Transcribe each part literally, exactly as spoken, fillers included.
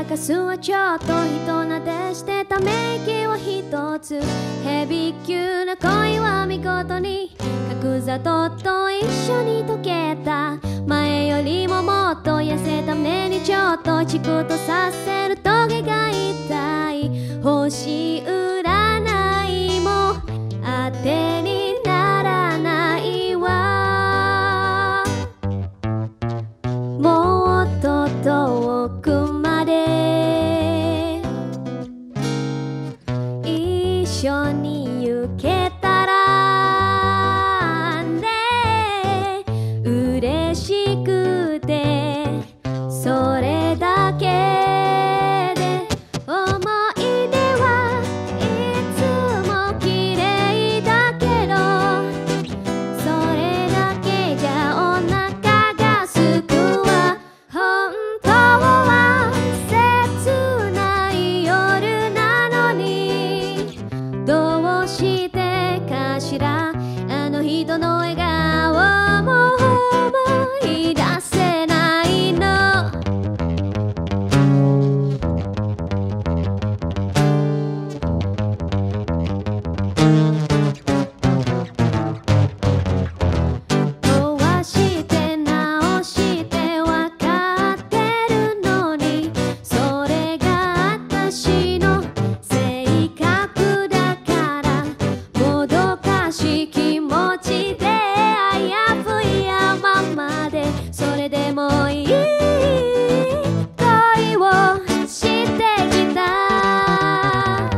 かすはちょっと人なでしてため息は一つヘビー級な恋は見事に角砂糖と一緒に溶けた前よりももっと痩せた目にちょっとチクッとさせるトゲが痛い星占いも当てにならないわもっと遠くまで一緒に行けたらね嬉しくてそれだけで思い出はいつも綺麗だけどそれだけじゃお腹がすくわ本当は切ない夜なのにどうしてかしらあの人の笑顔も思い出せないの壊して直してわかってるのにそれが私の性格だからもどかしい気持ちであやふやままでそれでもいい恋をしてきた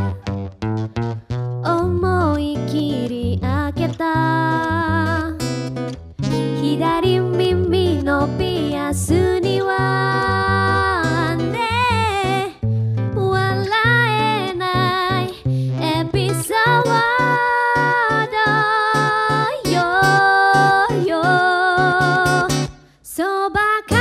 思い切り開けた左耳のピアスにはね笑えないエピソードよよそうばか